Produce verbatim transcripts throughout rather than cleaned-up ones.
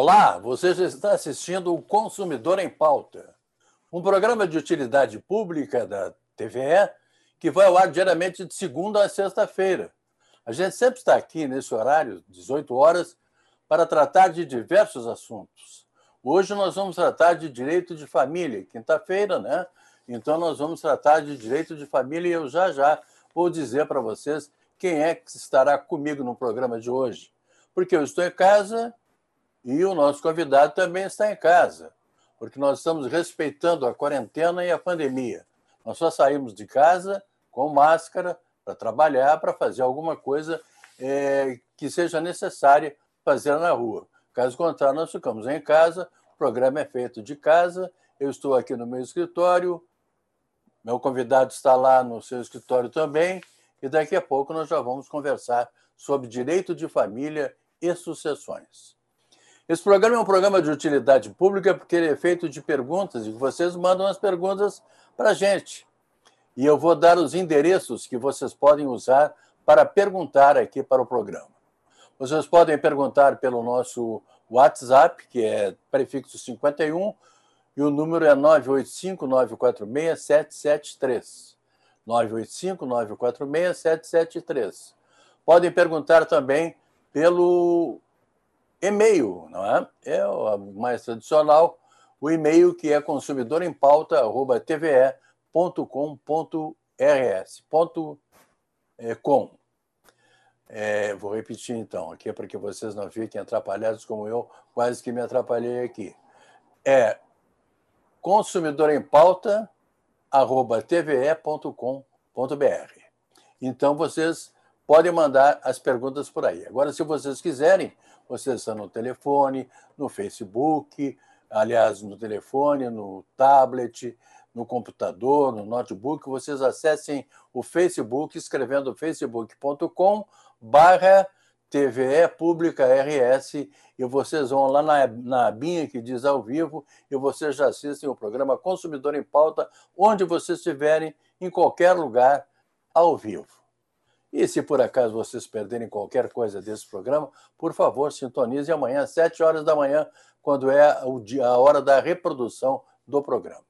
Olá, você já está assistindo o Consumidor em Pauta, um programa de utilidade pública da T V E que vai ao ar diariamente de segunda a sexta-feira. A gente sempre está aqui nesse horário, dezoito horas, para tratar de diversos assuntos. Hoje nós vamos tratar de direito de família, quinta-feira, né? Então nós vamos tratar de direito de família e eu já já vou dizer para vocês quem é que estará comigo no programa de hoje. Porque eu estou em casa e o nosso convidado também está em casa, porque nós estamos respeitando a quarentena e a pandemia. Nós só saímos de casa com máscara para trabalhar, para fazer alguma coisa é, que seja necessária fazer na rua. Caso contrário, nós ficamos em casa, o programa é feito de casa, eu estou aqui no meu escritório, meu convidado está lá no seu escritório também, e daqui a pouco nós já vamos conversar sobre direito de família e sucessões. Esse programa é um programa de utilidade pública porque ele é feito de perguntas e vocês mandam as perguntas para a gente. E eu vou dar os endereços que vocês podem usar para perguntar aqui para o programa. Vocês podem perguntar pelo nosso WhatsApp, que é prefixo cinquenta e um, e o número é nove oito cinco, nove quatro seis, sete sete três. nove oito cinco, nove quatro seis, sete sete três. Podem perguntar também pelo e-mail, não é? É o mais tradicional, o e-mail que é consumidorempauta arroba t v e ponto com ponto r s. Com. É, vou repetir então, aqui para que vocês não fiquem atrapalhados como eu, quase que me atrapalhei aqui. É consumidorempauta arroba t v e ponto com ponto b r. Então vocês podem mandar as perguntas por aí. Agora, se vocês quiserem, vocês estão no telefone, no Facebook, aliás, no telefone, no tablet, no computador, no notebook, vocês acessem o Facebook escrevendo facebook ponto com barra T V E Pública R S e vocês vão lá na, na abinha que diz ao vivo e vocês já assistem o programa Consumidor em Pauta, onde vocês estiverem, em qualquer lugar, ao vivo. E se por acaso vocês perderem qualquer coisa desse programa, por favor, sintonize amanhã às sete horas da manhã, quando é o dia, a hora da reprodução do programa.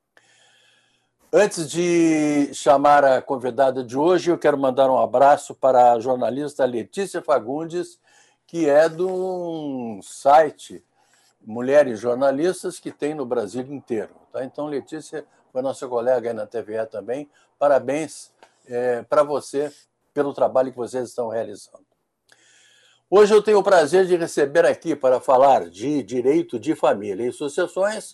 Antes de chamar a convidada de hoje, eu quero mandar um abraço para a jornalista Letícia Fagundes, que é de um site Mulheres Jornalistas que tem no Brasil inteiro. Tá? Então, Letícia foi nossa colega aí na T V E também. Parabéns é, para você pelo trabalho que vocês estão realizando. Hoje eu tenho o prazer de receber aqui para falar de direito de família e sucessões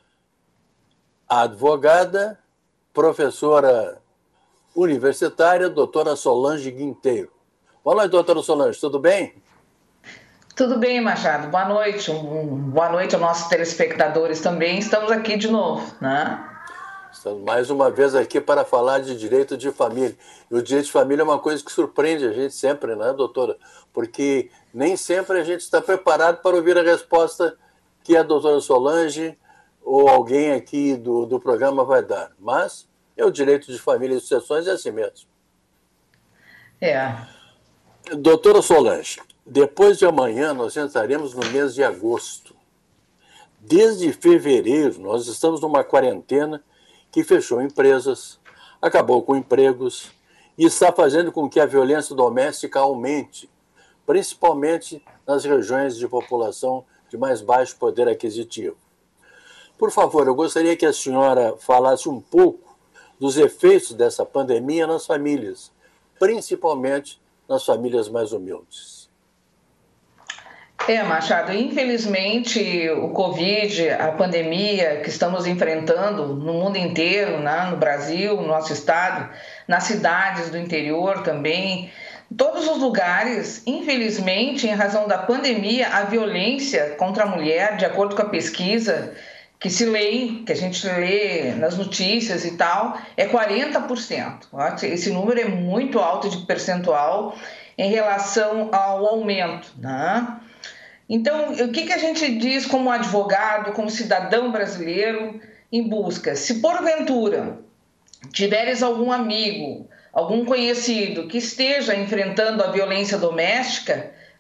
a advogada, professora universitária, doutora Solange Guinteiro. Boa noite, doutora Solange, tudo bem? Tudo bem, Machado. Boa noite. Um, boa noite aos nossos telespectadores também. Estamos aqui de novo, né? Estamos mais uma vez aqui para falar de direito de família. E o direito de família é uma coisa que surpreende a gente sempre, né, doutora? Porque nem sempre a gente está preparado para ouvir a resposta que a doutora Solange ou alguém aqui do, do programa vai dar. Mas é o direito de família e sucessões, é assim mesmo. É. Doutora Solange, depois de amanhã nós entraremos no mês de agosto. Desde fevereiro nós estamos numa quarentena que fechou empresas, acabou com empregos e está fazendo com que a violência doméstica aumente, principalmente nas regiões de população de mais baixo poder aquisitivo. Por favor, eu gostaria que a senhora falasse um pouco dos efeitos dessa pandemia nas famílias, principalmente nas famílias mais humildes. É, Machado, infelizmente o Covid, a pandemia que estamos enfrentando no mundo inteiro, né, no Brasil, no nosso estado, nas cidades do interior também, em todos os lugares, infelizmente, em razão da pandemia, a violência contra a mulher, de acordo com a pesquisa que se lê, que a gente lê nas notícias e tal, é quarenta por cento. Esse número é muito alto de percentual em relação ao aumento, né? Então, o que, que a gente diz como advogado, como cidadão brasileiro em busca? Se porventura tiveres algum amigo, algum conhecido que esteja enfrentando a violência doméstica,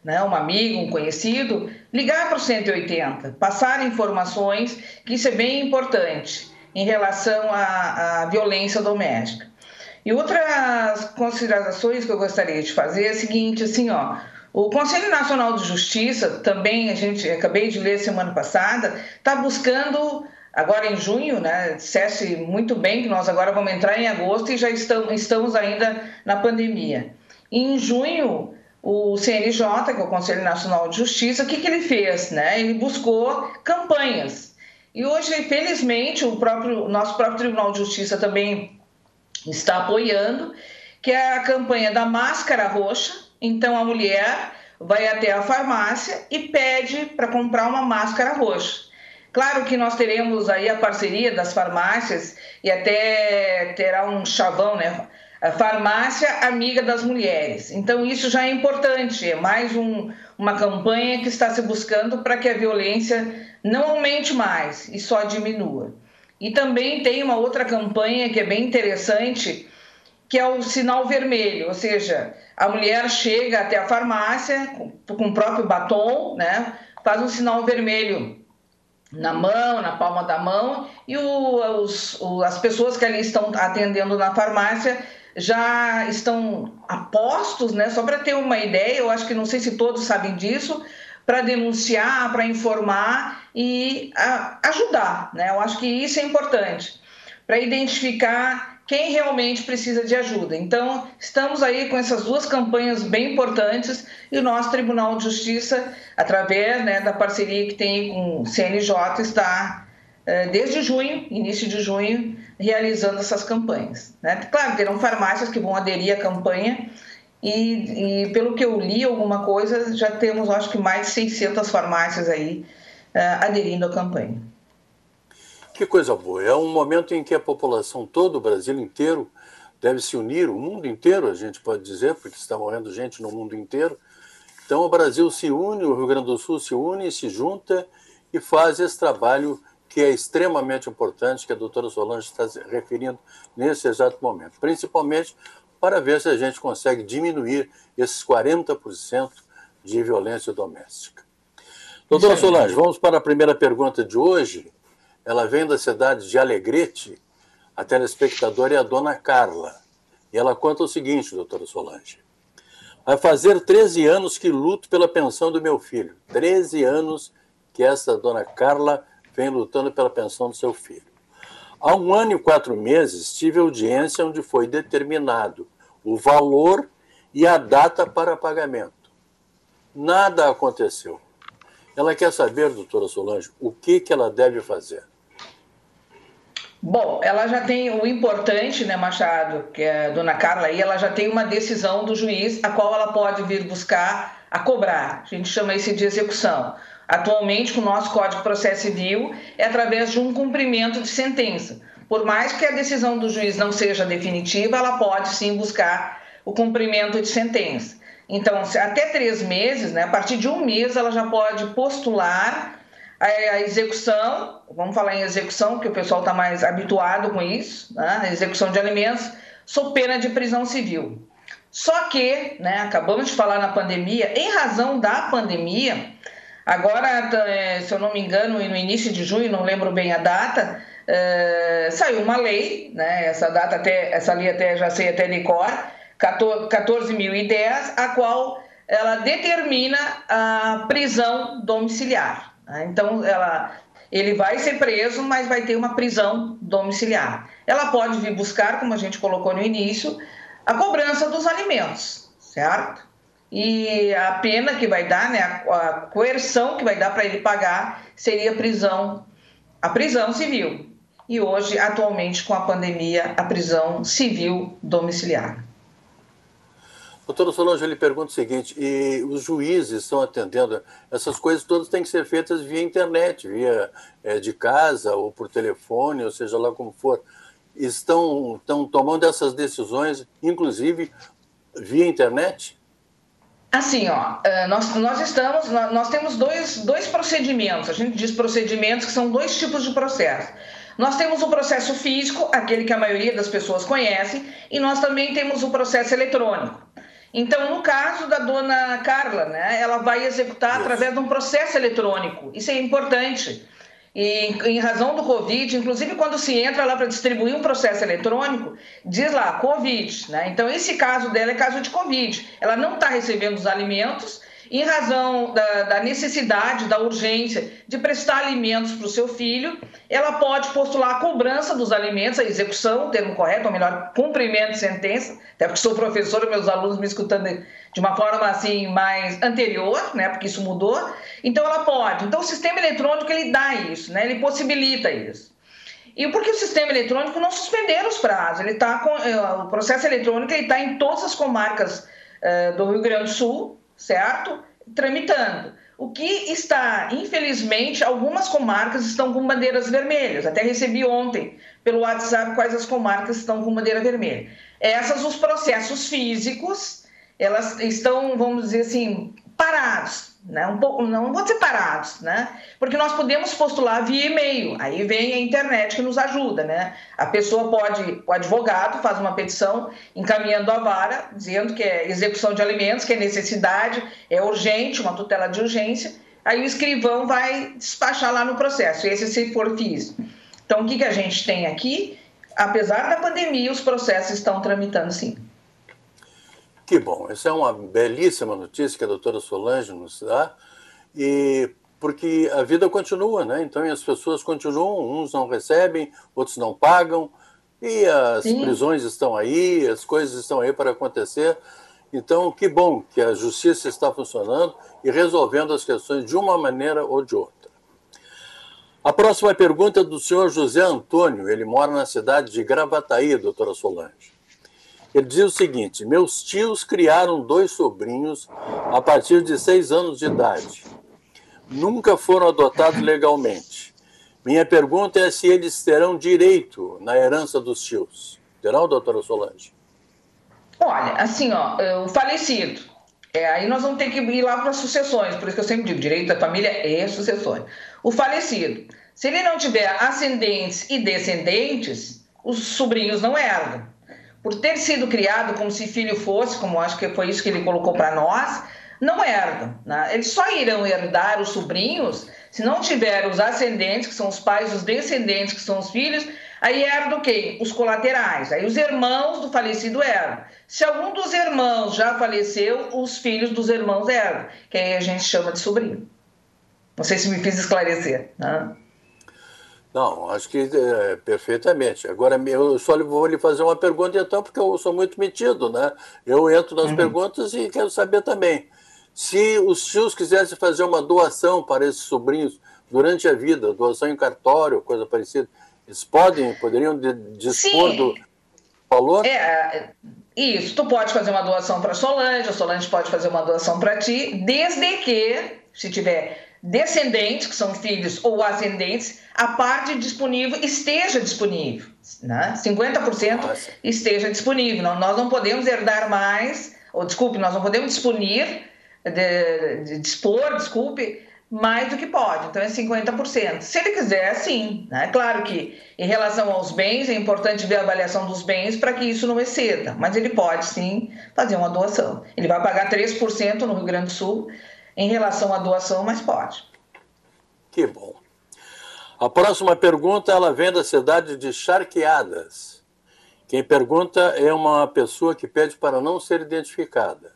né, um amigo, um conhecido, ligar para o cento e oitenta, passar informações, que isso é bem importante em relação à, à violência doméstica. E outras considerações que eu gostaria de fazer é a seguinte, assim, ó, o Conselho Nacional de Justiça, também, a gente acabei de ler semana passada, está buscando, agora em junho, né, dissesse muito bem que nós agora vamos entrar em agosto e já estamos, estamos ainda na pandemia. E em junho, o C N J, que é o Conselho Nacional de Justiça, o que, que ele fez? Né? Ele buscou campanhas. E hoje, felizmente, o próprio, nosso próprio Tribunal de Justiça também está apoiando, que é a campanha da máscara roxa. Então, a mulher vai até a farmácia e pede para comprar uma máscara roxa. Claro que nós teremos aí a parceria das farmácias e até terá um chavão, né? A farmácia amiga das mulheres. Então, isso já é importante, é mais um, uma campanha que está se buscando para que a violência não aumente mais e só diminua. E também tem uma outra campanha que é bem interessante, que é o sinal vermelho, ou seja, a mulher chega até a farmácia com, com o próprio batom, né, faz um sinal vermelho na mão, na palma da mão, e o, os, o, as pessoas que ali estão atendendo na farmácia já estão a postos, né? Só para ter uma ideia, eu acho que não sei se todos sabem disso, para denunciar, para informar e a, ajudar, né? Eu acho que isso é importante, para identificar quem realmente precisa de ajuda. Então, estamos aí com essas duas campanhas bem importantes e o nosso Tribunal de Justiça, através, né, da parceria que tem com o C N J, está desde junho, início de junho, realizando essas campanhas, né? Claro, terão farmácias que vão aderir à campanha e, e pelo que eu li alguma coisa, já temos, acho que mais de seiscentas farmácias aí uh, aderindo à campanha. Que coisa boa, é um momento em que a população, todo o Brasil inteiro, deve se unir, o mundo inteiro, a gente pode dizer, porque está morrendo gente no mundo inteiro. Então o Brasil se une, o Rio Grande do Sul se une, se junta e faz esse trabalho que é extremamente importante, que a doutora Solange está se referindo nesse exato momento, principalmente para ver se a gente consegue diminuir esses quarenta por cento de violência doméstica. Doutora Solange, vamos para a primeira pergunta de hoje. Ela vem da cidade de Alegrete, a telespectadora é a dona Carla, e ela conta o seguinte, doutora Solange: vai fazer treze anos que luto pela pensão do meu filho, treze anos que essa dona Carla vem lutando pela pensão do seu filho. Há um ano e quatro meses, tive audiência onde foi determinado o valor e a data para pagamento. Nada aconteceu. Ela quer saber, doutora Solange, o que, que ela deve fazer. Bom, ela já tem o importante, né, Machado, que é a dona Carla aí, ela já tem uma decisão do juiz a qual ela pode vir buscar a cobrar. A gente chama isso de execução. Atualmente, com o nosso Código de Processo Civil, é através de um cumprimento de sentença. Por mais que a decisão do juiz não seja definitiva, ela pode sim buscar o cumprimento de sentença. Então, até três meses, né, a partir de um mês, ela já pode postular a, a execução, vamos falar em execução, porque o pessoal está mais habituado com isso, né, a execução de alimentos, sob pena de prisão civil. Só que, né, acabamos de falar na pandemia, em razão da pandemia, agora, se eu não me engano, no início de junho, não lembro bem a data, uh, saiu uma lei, né, essa data até, essa lei até já sei até de cor, quatorze mil e dez, a qual ela determina a prisão domiciliar. Né? Então, ela, ele vai ser preso, mas vai ter uma prisão domiciliar. Ela pode vir buscar, como a gente colocou no início, a cobrança dos alimentos, certo? E a pena que vai dar, né, a coerção que vai dar para ele pagar seria a prisão, a prisão civil. E hoje, atualmente, com a pandemia, a prisão civil domiciliar. Doutora Solange, eu lhe pergunto o seguinte, e os juízes estão atendendo, essas coisas todas têm que ser feitas via internet, via é, de casa ou por telefone, ou seja lá como for. Estão, estão tomando essas decisões, inclusive via internet? Assim, ó, nós, nós estamos, nós temos dois, dois procedimentos, a gente diz procedimentos que são dois tipos de processo. Nós temos o processo físico, aquele que a maioria das pessoas conhece, e nós também temos o processo eletrônico. Então, no caso da dona Carla, né, ela vai executar Isso. através de um processo eletrônico. Isso é importante. E em razão do Covid, inclusive quando se entra lá para distribuir um processo eletrônico, diz lá Covid, né? Então esse caso dela é caso de Covid. Ela não está recebendo os alimentos em razão da, da necessidade, da urgência de prestar alimentos para o seu filho. Ela pode postular a cobrança dos alimentos, a execução, o termo correto, ou melhor, cumprimento de sentença, até porque sou professora, meus alunos me escutando de uma forma assim mais anterior, né, porque isso mudou. Então ela pode. Então o sistema eletrônico ele dá isso, né, ele possibilita isso. E porque o sistema eletrônico não suspenderam os prazos, ele tá com, o processo eletrônico está em todas as comarcas uh, do Rio Grande do Sul, certo? Tramitando. O que está, infelizmente, algumas comarcas estão com bandeiras vermelhas. Até recebi ontem pelo WhatsApp quais as comarcas estão com bandeira vermelha. Essas, os processos físicos, elas estão, vamos dizer assim, parados, né? Um pouco, não vou dizer parados, né? Porque nós podemos postular via e-mail, aí vem a internet que nos ajuda, né? A pessoa pode, o advogado faz uma petição encaminhando a vara, dizendo que é execução de alimentos, que é necessidade, é urgente, uma tutela de urgência, aí o escrivão vai despachar lá no processo, esse se for físico. Então, o que, que a gente tem aqui? Apesar da pandemia, os processos estão tramitando sim. Que bom, essa é uma belíssima notícia que a doutora Solange nos dá, e porque a vida continua, né? Então as pessoas continuam, uns não recebem, outros não pagam, e as Sim. prisões estão aí, as coisas estão aí para acontecer. Então, que bom que a justiça está funcionando e resolvendo as questões de uma maneira ou de outra. A próxima pergunta é do senhor José Antônio, ele mora na cidade de Gravataí, doutora Solange. Ele diz o seguinte: meus tios criaram dois sobrinhos a partir de seis anos de idade. Nunca foram adotados legalmente. Minha pergunta é se eles terão direito na herança dos tios. Terão, doutora Solange? Olha, assim, ó, o falecido. É, aí nós vamos ter que ir lá para as sucessões, por isso que eu sempre digo, direito da família é sucessões. O falecido, se ele não tiver ascendentes e descendentes, os sobrinhos não herdam. Por ter sido criado como se filho fosse, como acho que foi isso que ele colocou para nós, não herdam, né? Eles só irão herdar os sobrinhos se não tiver os ascendentes, que são os pais, os descendentes, que são os filhos, aí herdam quem? Os colaterais. Aí os irmãos do falecido herdam. Se algum dos irmãos já faleceu, os filhos dos irmãos herdam, que aí a gente chama de sobrinho. Não sei se me fiz esclarecer, né? Não, acho que é, perfeitamente. Agora, eu só vou lhe fazer uma pergunta, então, porque eu sou muito metido, né? Eu entro nas uhum. perguntas e quero saber também. Se os tios quisessem fazer uma doação para esses sobrinhos durante a vida, doação em cartório, coisa parecida, eles podem, poderiam dispor Sim. do valor? É, isso, tu pode fazer uma doação para a Solange, a Solange pode fazer uma doação para ti, desde que, se tiver descendentes, que são filhos ou ascendentes, a parte disponível esteja disponível, né? cinquenta por cento Nossa. Esteja disponível. Não, nós não podemos herdar mais, ou desculpe, nós não podemos disponir, de, de, dispor, desculpe, mais do que pode. Então é cinquenta por cento. Se ele quiser, sim. Né? Claro que em relação aos bens, é importante ver a avaliação dos bens para que isso não exceda, mas ele pode sim fazer uma doação. Ele vai pagar três por cento no Rio Grande do Sul em relação à doação, mas pode. Que bom. A próxima pergunta, ela vem da cidade de Charqueadas. Quem pergunta é uma pessoa que pede para não ser identificada.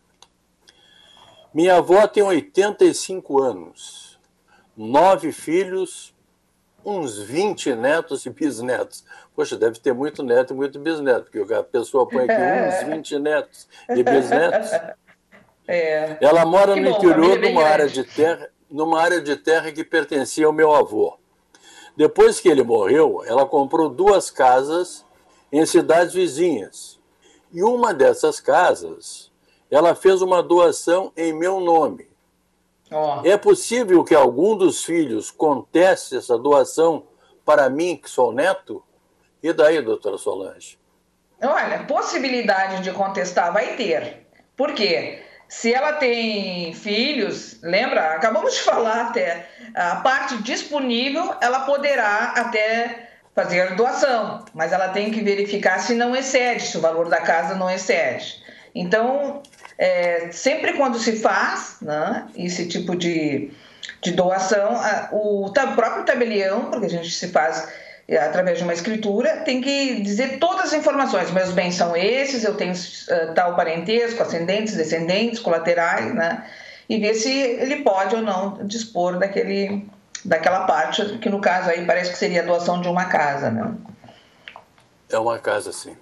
Minha avó tem oitenta e cinco anos, nove filhos, uns vinte netos e bisnetos. Poxa, deve ter muito neto e muito bisneto, porque a pessoa põe aqui uns vinte netos e bisnetos. É. Ela mora que no bom, interior de uma área de terra, numa área de terra que pertencia ao meu avô. Depois que ele morreu, ela comprou duas casas em cidades vizinhas. E uma dessas casas, ela fez uma doação em meu nome. Oh. É possível que algum dos filhos conteste essa doação para mim, que sou neto? E daí, doutora Solange? Olha, possibilidade de contestar vai ter. Por quê? Se ela tem filhos, lembra? Acabamos de falar até, a parte disponível, ela poderá até fazer doação, mas ela tem que verificar se não excede, se o valor da casa não excede. Então, é, sempre quando se faz, né, esse tipo de, de doação, a, o, o próprio tabelião, porque a gente se faz é, através de uma escritura, tem que dizer todas as informações. Meus bens são esses, eu tenho uh, tal parentesco, ascendentes, descendentes, colaterais, né, e ver se ele pode ou não dispor daquele, daquela parte, que no caso aí parece que seria a doação de uma casa, né? É uma casa, sim.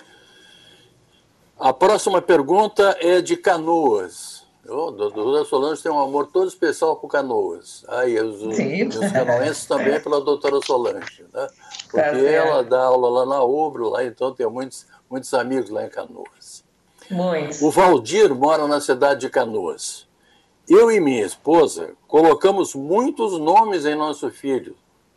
A próxima pergunta é de Canoas. O doutor Solange tem um amor todo especial por Canoas. Aí, os, os canoenses também pela doutora Solange, né? Porque tá, ela dá aula lá na Ubro, lá, então tem muitos, muitos amigos lá em Canoas. Muitos. O Valdir mora na cidade de Canoas. Eu e minha esposa colocamos muitos nomes em nosso filho,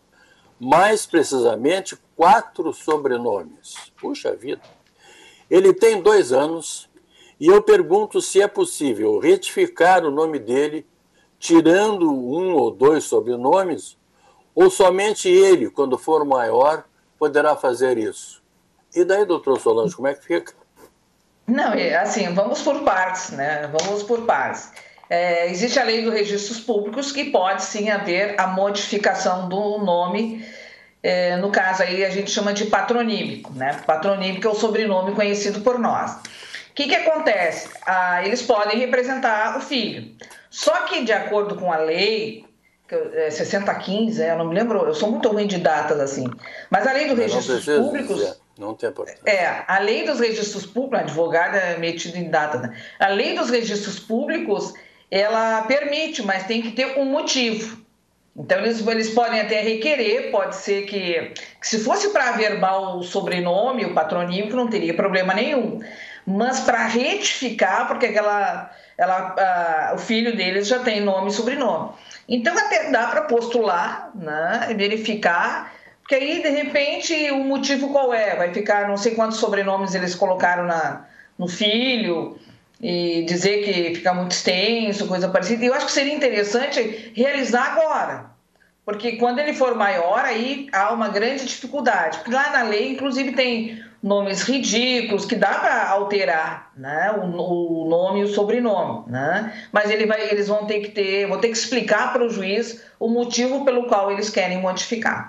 mais precisamente quatro sobrenomes. Puxa vida! Ele tem dois anos e eu pergunto se é possível retificar o nome dele, tirando um ou dois sobrenomes, ou somente ele, quando for maior, poderá fazer isso. E daí, doutor Solange, como é que fica? Não, assim, vamos por partes, né? Vamos por partes. É, existe a lei dos registros públicos que pode sim haver a modificação do nome. É, no caso aí a gente chama de patronímico, né? Patronímico é o sobrenome conhecido por nós. O que que acontece? Ah, eles podem representar o filho. Só que de acordo com a lei, é, sessenta quinze, eu não me lembro, eu sou muito ruim de datas assim, mas a lei dos registros públicos... Dizer, não tem importância. É, a lei dos registros públicos, advogada é metido em data, né? A lei dos registros públicos, ela permite, mas tem que ter um motivo. Então, eles, eles podem até requerer, pode ser que, que se fosse para averbar o sobrenome, o patronímico, não teria problema nenhum. Mas para retificar, porque aquela, ela, a, o filho deles já tem nome e sobrenome. Então, até dá para postular, né, verificar, porque aí, de repente, o motivo qual é? Vai ficar, não sei quantos sobrenomes eles colocaram na, no filho... e dizer que fica muito extenso, coisa parecida. E eu acho que seria interessante realizar agora, porque quando ele for maior, aí há uma grande dificuldade. Porque lá na lei, inclusive, tem nomes ridículos que dá para alterar, né? o, o nome e o sobrenome, né? Mas ele vai, eles vão ter que ter, vão ter que explicar para o juiz o motivo pelo qual eles querem modificar.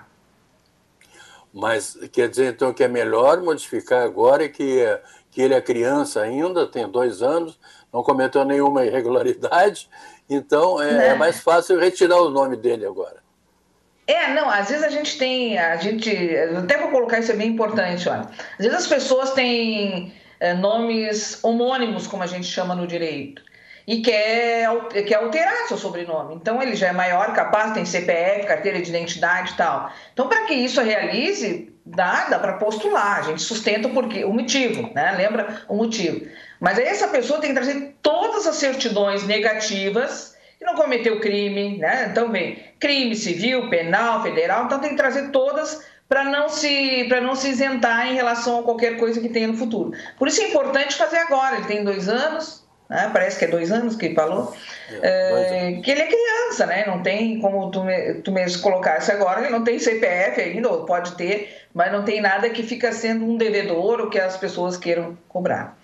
Mas quer dizer, então, que é melhor modificar agora e que... que ele é criança ainda, tem dois anos, não cometeu nenhuma irregularidade, então é, é mais fácil retirar o nome dele agora. É, não, às vezes a gente tem, a gente, eu até vou colocar isso, é bem importante, olha. Às vezes as pessoas têm é, nomes homônimos, como a gente chama no direito, e quer, quer alterar seu sobrenome. Então ele já é maior, capaz, tem C P F, carteira de identidade e tal. Então, para que isso realize, dá, dá para postular, a gente sustenta o porquê, o motivo, né? Lembra o motivo. Mas aí essa pessoa tem que trazer todas as certidões negativas que não cometeu crime, né? Então vem crime civil, penal, federal, então tem que trazer todas para não se para não se isentar em relação a qualquer coisa que tenha no futuro. Por isso é importante fazer agora, ele tem dois anos, né? Parece que é dois anos que ele falou, é, é, que ele é criança, né? Não tem, como tu, tu mesmo colocasse agora, ele não tem C P F ainda, ou pode ter, mas não tem nada que fica sendo um devedor ou que as pessoas queiram cobrar.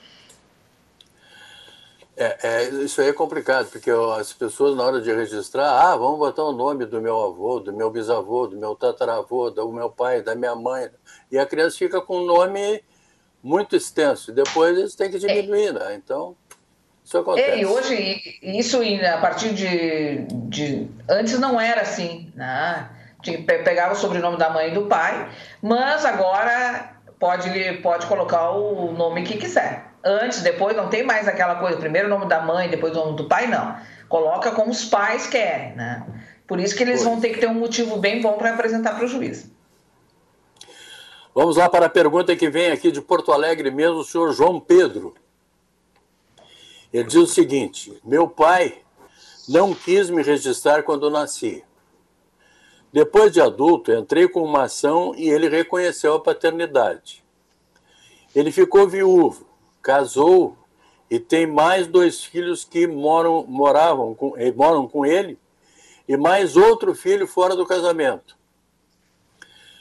É, é, isso aí é complicado, porque as pessoas na hora de registrar, ah, vamos botar o nome do meu avô, do meu bisavô, do meu tataravô, do meu pai, da minha mãe, e a criança fica com um nome muito extenso, e depois eles têm que diminuir, né? Então, isso acontece. É, e hoje, isso a partir de, de... Antes não era assim, né? Pegava o sobrenome da mãe e do pai, mas agora pode, pode colocar o nome que quiser. Antes, depois, não tem mais aquela coisa, primeiro o nome da mãe, depois o nome do pai, não. Coloca como os pais querem, né? Por isso que eles vão ter que ter um motivo bem bom para apresentar para o juiz. Vamos lá para a pergunta que vem aqui de Porto Alegre mesmo, o senhor João Pedro. Ele diz o seguinte: meu pai não quis me registrar quando eu nasci. Depois de adulto, entrei com uma ação e ele reconheceu a paternidade. Ele ficou viúvo, casou e tem mais dois filhos que moram, moravam com, moram com ele e mais outro filho fora do casamento.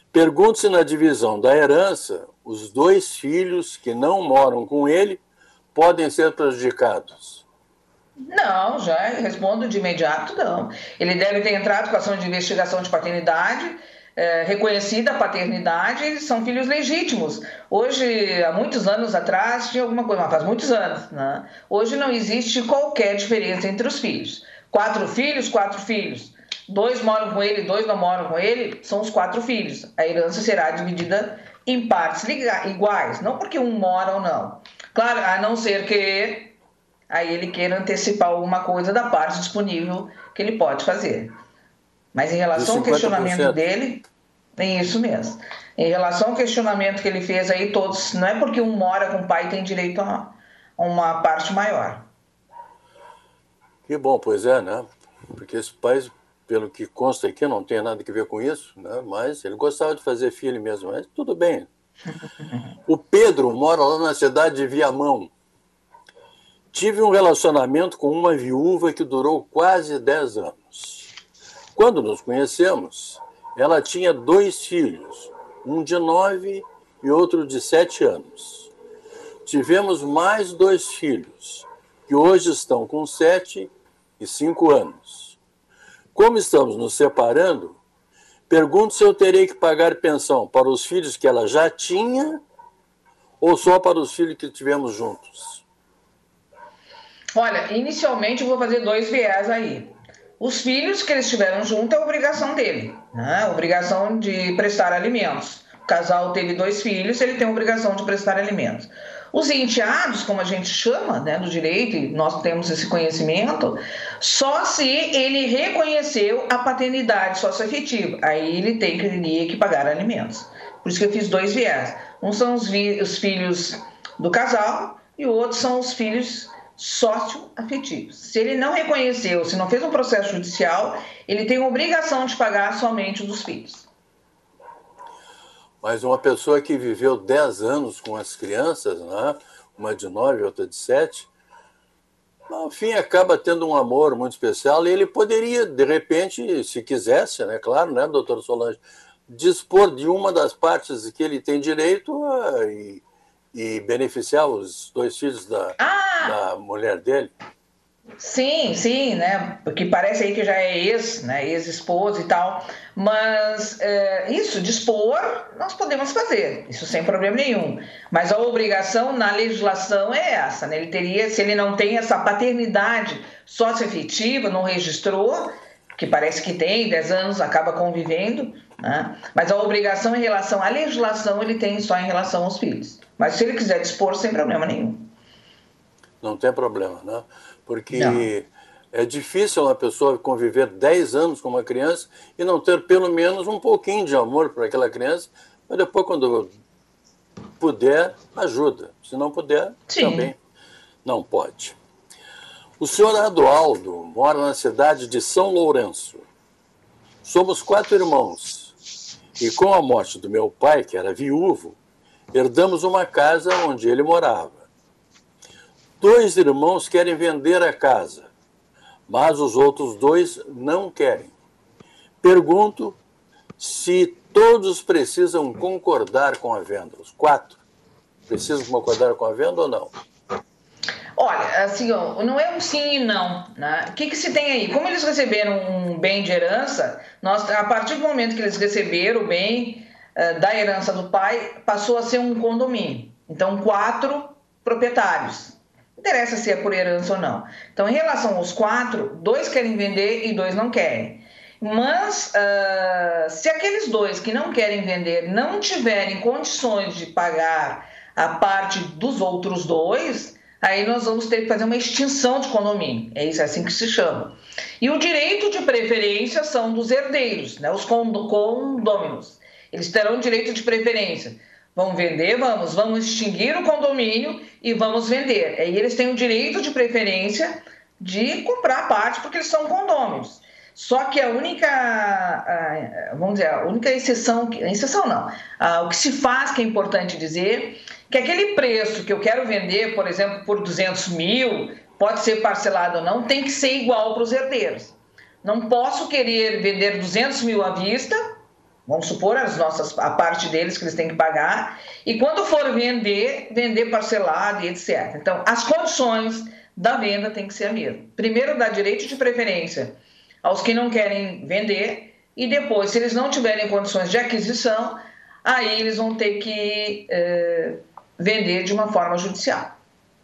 Pergunto se na divisão da herança, os dois filhos que não moram com ele podem ser prejudicados? Não, já respondo de imediato, não. Ele deve ter entrado com ação de investigação de paternidade, é, reconhecida a paternidade, eles são filhos legítimos. Hoje, há muitos anos atrás, tinha alguma coisa, mas faz muitos anos, né? Hoje não existe qualquer diferença entre os filhos. Quatro filhos, quatro filhos. Dois moram com ele, dois não moram com ele, são os quatro filhos. A herança será dividida em partes iguais, não porque um mora ou não. Claro, a não ser que aí ele queira antecipar alguma coisa da parte disponível que ele pode fazer. Mas em relação ao questionamento dele, é isso mesmo. Em relação ao questionamento que ele fez aí, todos, não é porque um mora com o pai tem direito a uma parte maior. Que bom, pois é, né? Porque esse pai, pelo que consta aqui, não tem nada a ver com isso, né? Mas ele gostava de fazer filho mesmo, mas tudo bem. O Pedro mora lá na cidade de Viamão. Tive um relacionamento com uma viúva que durou quase dez anos. Quando nos conhecemos, ela tinha dois filhos, um de nove e outro de sete anos. Tivemos mais dois filhos, que hoje estão com sete e cinco anos. Como estamos nos separando, pergunto se eu terei que pagar pensão para os filhos que ela já tinha ou só para os filhos que tivemos juntos. Olha, inicialmente eu vou fazer dois viés aí. Os filhos que eles tiveram junto é obrigação dele, né? Obrigação de prestar alimentos. O casal teve dois filhos, ele tem a obrigação de prestar alimentos. Os enteados, como a gente chama, né, do direito, e nós temos esse conhecimento, só se ele reconheceu a paternidade socioafetiva. Aí ele tem que, teria que pagar alimentos. Por isso que eu fiz dois viés. Um são os, vi, os filhos do casal e o outro são os filhos socioafetivos. Se ele não reconheceu, se não fez um processo judicial, ele tem a obrigação de pagar somente o dos filhos. Mas uma pessoa que viveu dez anos com as crianças, né? Uma de nove, outra de sete, no fim acaba tendo um amor muito especial e ele poderia, de repente, se quisesse, né? Claro, né, doutor Solange, dispor de uma das partes que ele tem direito a, e, e beneficiar os dois filhos da, ah! da mulher dele. Sim, sim, né? Porque parece aí que já é ex, né? Ex-esposa e tal. Mas é, isso, dispor, nós podemos fazer, isso sem problema nenhum. Mas a obrigação na legislação é essa, né? Ele teria, se ele não tem essa paternidade socioafetiva, não registrou, que parece que tem, dez anos, acaba convivendo, né? Mas a obrigação em relação à legislação ele tem só em relação aos filhos. Mas se ele quiser dispor, sem problema nenhum. Não tem problema, né? Porque não. É difícil uma pessoa conviver dez anos com uma criança e não ter pelo menos um pouquinho de amor para aquela criança, mas depois, quando puder, ajuda. Se não puder, Sim. também não pode. O senhor Adualdo mora na cidade de São Lourenço. Somos quatro irmãos e com a morte do meu pai, que era viúvo, herdamos uma casa onde ele morava. Dois irmãos querem vender a casa, mas os outros dois não querem. Pergunto se todos precisam concordar com a venda. Os quatro precisam concordar com a venda ou não? Olha, assim, ó, não é um sim e não, né? O que, que se tem aí? Como eles receberam um bem de herança, nós, a partir do momento que eles receberam o bem uh, da herança do pai, passou a ser um condomínio. Então, quatro proprietários. Não interessa se é por herança ou não. Então, em relação aos quatro, dois querem vender e dois não querem. Mas, uh, se aqueles dois que não querem vender não tiverem condições de pagar a parte dos outros dois, aí nós vamos ter que fazer uma extinção de condomínio. É isso, é assim que se chama. E o direito de preferência são dos herdeiros, né? Os condôminos. Eles terão direito de preferência. Vão vender, vamos, vamos extinguir o condomínio e vamos vender. Aí eles têm o direito de preferência de comprar a parte, porque eles são condôminos. Só que a única, vamos dizer, a única exceção, exceção não, o que se faz, que é importante dizer, que aquele preço que eu quero vender, por exemplo, por duzentos mil, pode ser parcelado ou não, tem que ser igual para os herdeiros. Não posso querer vender duzentos mil à vista Vamos supor as nossas, a parte deles que eles têm que pagar, e quando for vender, vender parcelado e etcétera. Então, as condições da venda têm que ser a mesma. Primeiro, dar direito de preferência aos que não querem vender, e depois, se eles não tiverem condições de aquisição, aí eles vão ter que é, vender de uma forma judicial.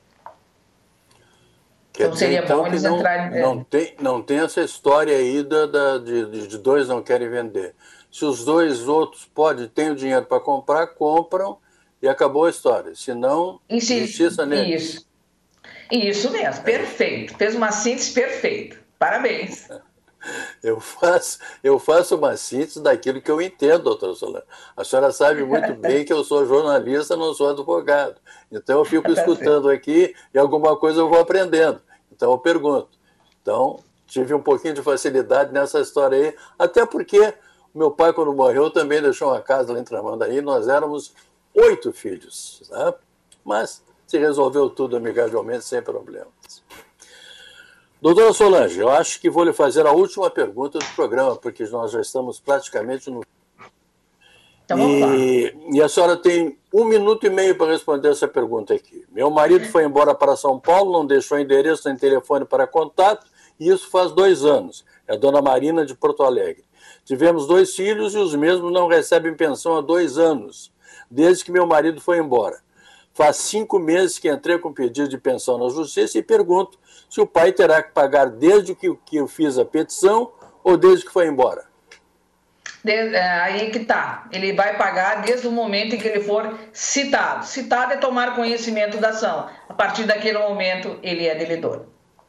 Quer então, dizer, seria então, bom eles não, entrarem... Não tem, não tem essa história aí da, da, de, de dois não querem vender. Se os dois outros podem, têm o dinheiro para comprar, compram e acabou a história. Se não, isso, justiça neles. Isso. Isso mesmo, perfeito. Fez uma síntese perfeita. Parabéns. Eu faço, eu faço uma síntese daquilo que eu entendo, doutora Solange. A senhora sabe muito bem que eu sou jornalista, não sou advogado. Então eu fico escutando aqui e alguma coisa eu vou aprendendo. Então eu pergunto. Então, tive um pouquinho de facilidade nessa história aí, até porque meu pai, quando morreu, também deixou uma casa lá em Tramandaí, nós éramos oito filhos, né? Mas se resolveu tudo amigavelmente, sem problemas. Doutora Solange, eu acho que vou lhe fazer a última pergunta do programa, porque nós já estamos praticamente no... Então, e, e a senhora tem um minuto e meio para responder essa pergunta aqui. Meu marido foi embora para São Paulo, não deixou endereço nem telefone para contato, e isso faz dois anos. É a dona Marina de Porto Alegre. Tivemos dois filhos e os mesmos não recebem pensão há dois anos, desde que meu marido foi embora. Faz cinco meses que entrei com pedido de pensão na justiça e pergunto se o pai terá que pagar desde que, que eu fiz a petição ou desde que foi embora. De, é, aí que tá. Ele vai pagar desde o momento em que ele for citado. Citado é tomar conhecimento da ação. A partir daquele momento, ele é devedor.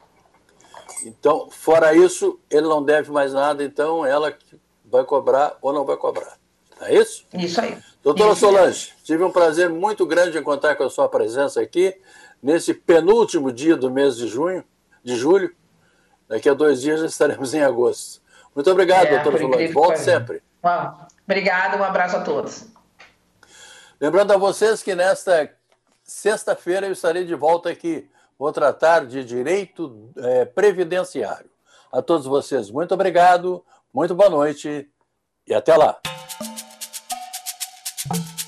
Então, fora isso, ele não deve mais nada, então ela vai cobrar ou não vai cobrar. É isso? Isso aí. Doutora isso Solange, é. tive um prazer muito grande em contar com a sua presença aqui, nesse penúltimo dia do mês de junho, de julho. Daqui a dois dias já estaremos em agosto. Muito obrigado, é, doutora Solange. Volte sempre. Bom, obrigado, um abraço a todos. Lembrando a vocês que nesta sexta-feira eu estarei de volta aqui. Vou tratar de direito é, previdenciário. A todos vocês, muito obrigado, muito boa noite e até lá.